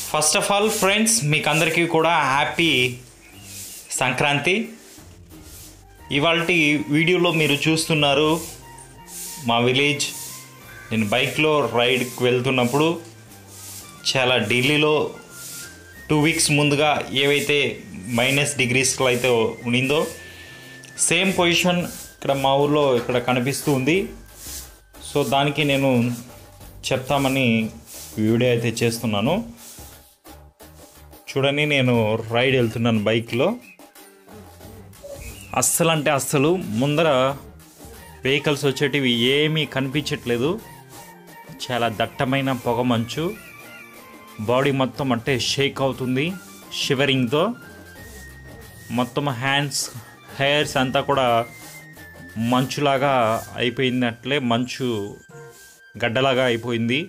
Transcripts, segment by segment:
First of all friends, మీకు అందరికీ కూడా హ్యాపీ సంక్రాంతి. ఇవాళ వీడియోలో మీరు చూస్తున్నారు మా విలేజ్. నేను బైక్లో రైడ్కి వెళ్తున్నప్పుడు చాలా ఢిల్లీలో 2 వీక్స్ ముందుగా ఏవైతే -డిగ్రీస్లో అయితే ఉండిందో సేమ్ పొజిషన్ ఇక్కడ మా ఊర్లో ఇక్కడ కనిపిస్తూ ఉంది. సో దానికి నేను చెప్తామని వీడియో అయితే చేస్తున్నాను. చూడండి, నేను రైడ్ వెళ్తున్నాను బైక్లో. అస్సలు ముందర వెహికల్స్ వచ్చేటివి ఏమీ కనిపించట్లేదు. చాలా దట్టమైన పొగ మంచు, బాడీ మొత్తం అంటే షేక్ అవుతుంది షివరింగ్తో. మొత్తం హెయిర్స్ అంతా కూడా మంచులాగా అయిపోయినట్లే, మంచు గడ్డలాగా అయిపోయింది.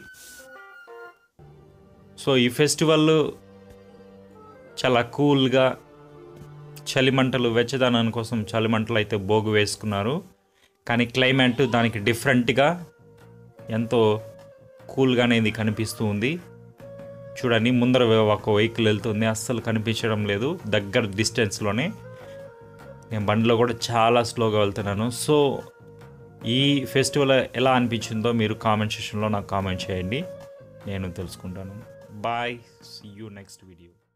సో ఈ ఫెస్టివల్ చాలా కూల్గా చలిమంటలు, వెచ్చదనాని కోసం చలిమంటలు అయితే భోగి వేసుకున్నారు. కానీ క్లైమేట్ దానికి డిఫరెంట్గా ఎంతో కూల్గా అనేది కనిపిస్తూ ఉంది. చూడండి, ముందర ఒక వెహికల్ వెళ్తుంది, అస్సలు కనిపించడం లేదు. దగ్గర డిస్టెన్స్లోనే నేను బండిలో కూడా చాలా స్లోగా వెళ్తున్నాను. సో ఈ ఫెస్టివల్ ఎలా అనిపించిందో మీరు కామెంట్ సెక్షన్లో నాకు కామెంట్ చేయండి, నేను తెలుసుకుంటాను. Bye, see you next video.